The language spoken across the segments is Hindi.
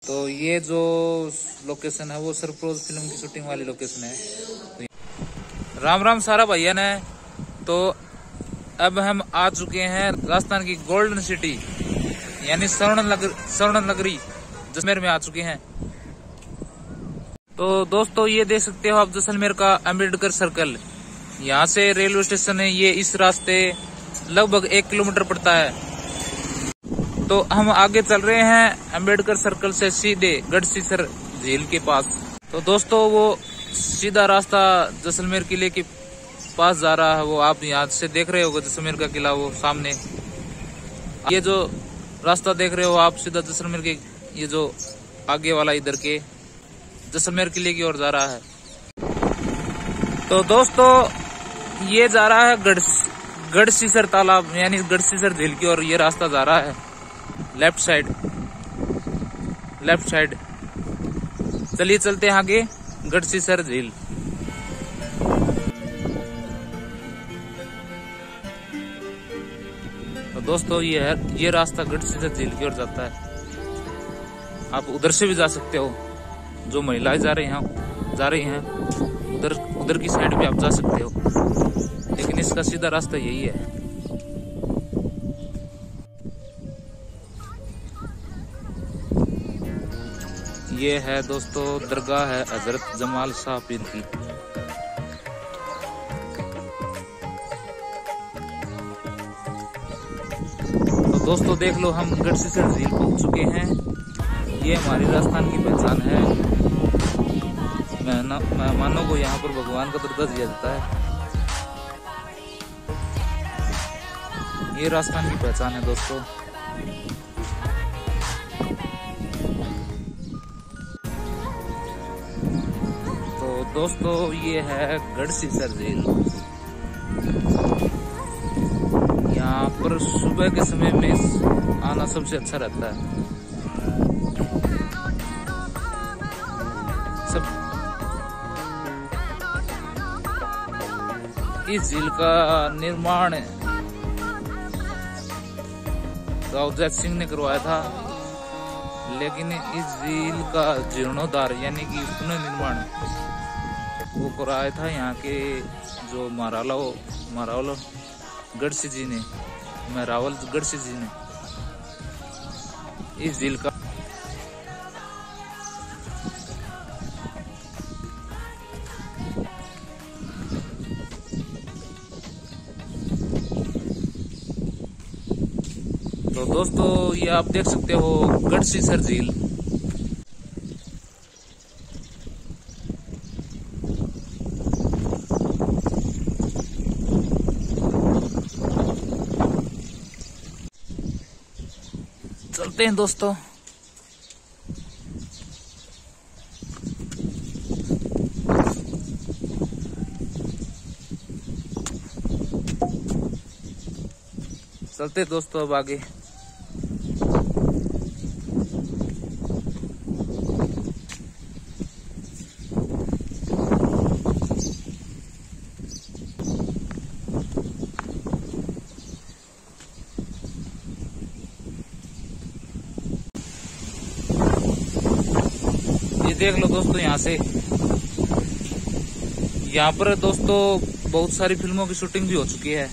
तो ये जो लोकेशन है वो सरफरोज फिल्म की शूटिंग वाली लोकेशन है। तो राम राम सारा भैया ने। तो अब हम आ चुके हैं राजस्थान की गोल्डन सिटी यानी स्वर्ण नगरी जैसलमेर में आ चुके हैं। तो दोस्तों ये देख सकते हो आप जैसलमेर का अम्बेडकर सर्कल। यहाँ से रेलवे स्टेशन है, ये इस रास्ते लगभग 1 किलोमीटर पड़ता है। तो हम आगे चल रहे हैं अम्बेडकर सर्कल से सीधे गढ़सीसर झील के पास। तो दोस्तों वो सीधा रास्ता जैसलमेर किले के पास जा रहा है, वो आप यहाँ से देख रहे होगे जैसलमेर का किला वो सामने। ये जो रास्ता देख रहे हो आप सीधा जैसलमेर के ये जो आगे वाला इधर के जैसलमेर किले की ओर जा रहा है। तो दोस्तों ये जा रहा है गढ़सीसर तालाब यानी गढ़सीसर झील की ओर ये रास्ता जा रहा है लेफ्ट साइड। चलिए चलते हैं आगे गढ़सीसर झील। तो दोस्तों ये रास्ता गढ़सीसर झील की ओर जाता है। आप उधर से भी जा सकते हो, जो महिलाएं जा रही हैं उधर की साइड भी आप जा सकते हो, लेकिन इसका सीधा रास्ता यही है। ये है दोस्तों दरगाह है हजरत जमाल शाह पीर की। तो दोस्तों देख लो हम गढ़सीसर झील पहुंच चुके हैं। ये हमारी राजस्थान की पहचान है। मेहमानों को यहाँ पर भगवान का दर्जा दिया जाता है। ये राजस्थान की पहचान है दोस्तों। दोस्तों ये है गढ़सीसर झील। यहाँ पर सुबह के समय में आना सबसे अच्छा रहता है। इस झील का निर्माण राव जैत सिंह ने करवाया था, लेकिन इस झील का जीर्णोद्धार यानी कि पुनर्निर्माण वो कराया था यहाँ के जो महारावल गढ़सी जी ने इस झील का। तो दोस्तों ये आप देख सकते हो गढ़सीसर झील। चलते हैं दोस्तों। चलते दोस्तों अब आगे। देख लो दोस्तों यहाँ पर दोस्तों बहुत सारी फिल्मों की शूटिंग भी हो चुकी है।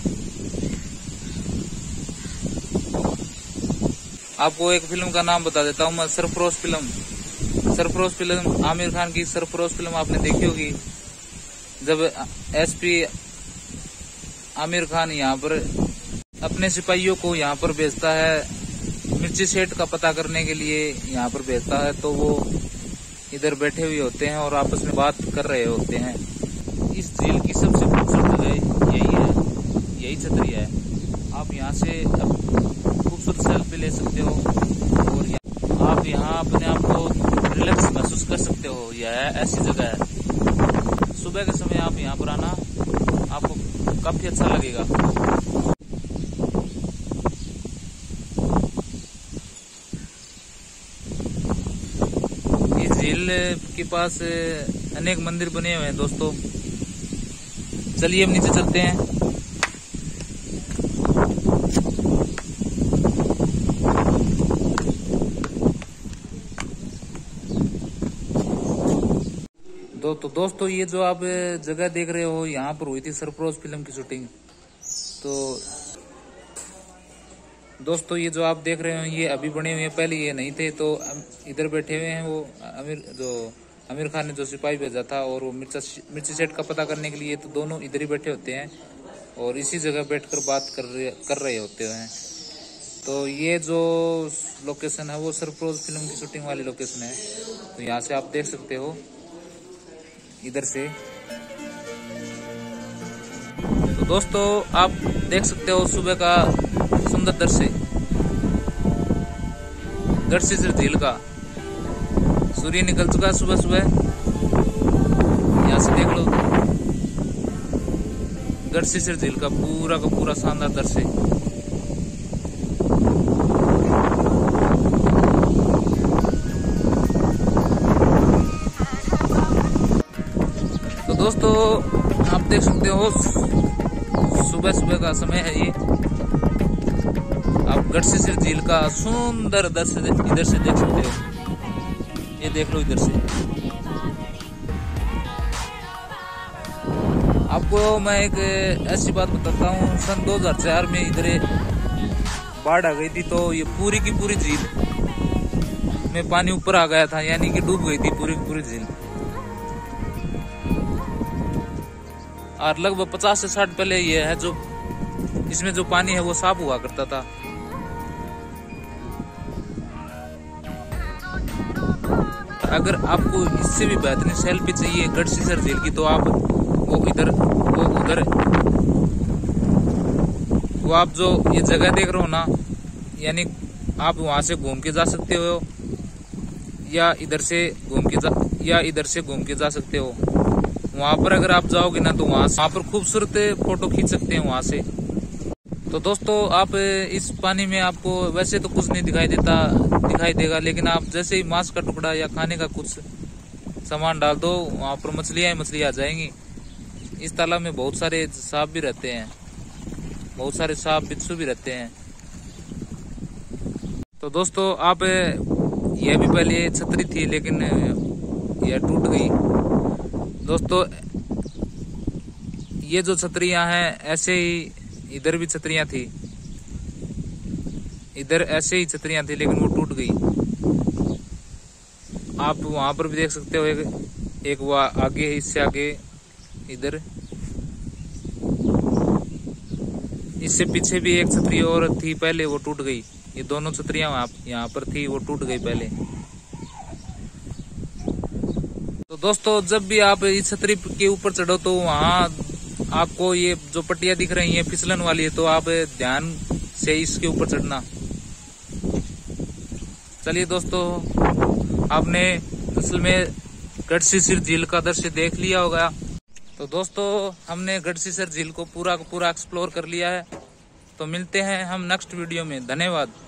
आपको एक फिल्म का नाम बता देता हूँ मैं, सरफरोश फिल्म आमिर खान की सरफरोश फिल्म आपने देखी होगी। जब एसपी आमिर खान यहाँ पर अपने सिपाहियों को यहाँ पर भेजता है, मिर्ची सेठ का पता करने के लिए यहाँ पर भेजता है, तो वो इधर बैठे हुए होते हैं और आपस में बात कर रहे होते हैं। इस झील की सबसे खूबसूरत जगह यही छतरिया है। आप यहाँ से खूबसूरत सेल्फी ले सकते हो और आप यहाँ अपने आप को रिलैक्स महसूस कर सकते हो। यह ऐसी जगह है, सुबह के समय आप यहाँ पर आना आपको काफी अच्छा लगेगा। झील के पास अनेक मंदिर बने हुए हैं दोस्तों। चलिए हम नीचे चलते हैं। तो दोस्तों ये जो आप जगह देख रहे हो यहाँ पर हुई थी सरफरोश फिल्म की शूटिंग। तो दोस्तों ये जो आप देख रहे हो ये अभी बने हुए हैं, पहले ये नहीं थे। तो इधर बैठे हुए हैं वो आमिर खान ने जो सिपाही भेजा था और वो मिर्ची सेट का पता करने के लिए, तो दोनों इधर ही बैठे होते हैं और इसी जगह बैठकर बात कर रहे होते हैं। तो ये जो लोकेशन है वो सरफरोश फिल्म की शूटिंग वाली लोकेशन है। तो यहाँ से आप देख सकते हो इधर से। तो दोस्तों आप देख सकते हो सुबह का सुंदर दृश्य गढ़सीसर झील का। सूर्य निकल चुका है सुबह सुबह, यहाँ से देख लो गढ़सीसर झील का पूरा शानदार दृश्य। तो दोस्तों आप देख सकते हो सुबह का समय है ये। आप गढ़सीसर झील का सुंदर दृश्य इधर से देख सकते हो। ये देख लो इधर से। आपको मैं एक ऐसी बात बताता हूँ, सन 2004 में इधर बाढ़ आ गई थी। तो ये पूरी की पूरी झील में पानी ऊपर आ गया था, यानी कि डूब गई थी पूरी की पूरी झील। और लगभग 50 से 60 पहले ये है जो इसमें जो पानी है वो साफ हुआ करता था। अगर आपको इससे भी बेहतरीन सेल्फी चाहिए गढ़सीसर झील की, तो आप वो आप जो ये जगह देख रहे हो ना, यानी आप वहां से घूम के जा सकते हो या इधर से घूम के जा सकते हो। वहां पर अगर आप जाओगे ना तो वहां पर खूबसूरत फोटो खींच सकते हैं वहां से। तो दोस्तों आप इस पानी में आपको वैसे तो कुछ नहीं दिखाई देगा, लेकिन आप जैसे ही मांस का टुकड़ा या खाने का कुछ सामान डाल दो, वहां पर मछलियां आ जाएंगी। इस तालाब में बहुत सारे सांप भी रहते हैं, बहुत सारे सांप बिच्छू भी रहते हैं। तो दोस्तों आप यह भी पहले छतरी थी, लेकिन यह टूट गई। दोस्तों ये जो छतरियां हैं ऐसे ही इधर भी छतरियां थी, इधर ऐसे ही छतरियां थी, लेकिन वो टूट गई। आप वहां पर भी देख सकते हो एक वो आगे है, इससे आगे इधर, इससे पीछे भी एक छतरी और थी पहले, वो टूट गई। ये दोनों छतरियां यहाँ पर थी, वो टूट गई पहले। तो दोस्तों जब भी आप इस छतरी के ऊपर चढ़ो तो वहां आपको ये जो पट्टियां दिख रही हैं फिसलन वाली है, तो आप ध्यान से इसके ऊपर चढ़ना। चलिए दोस्तों आपने असल में गढ़सीसर झील का दृश्य देख लिया होगा। तो दोस्तों हमने गढ़सीसर झील को पूरा एक्सप्लोर कर लिया है। तो मिलते हैं हम नेक्स्ट वीडियो में। धन्यवाद।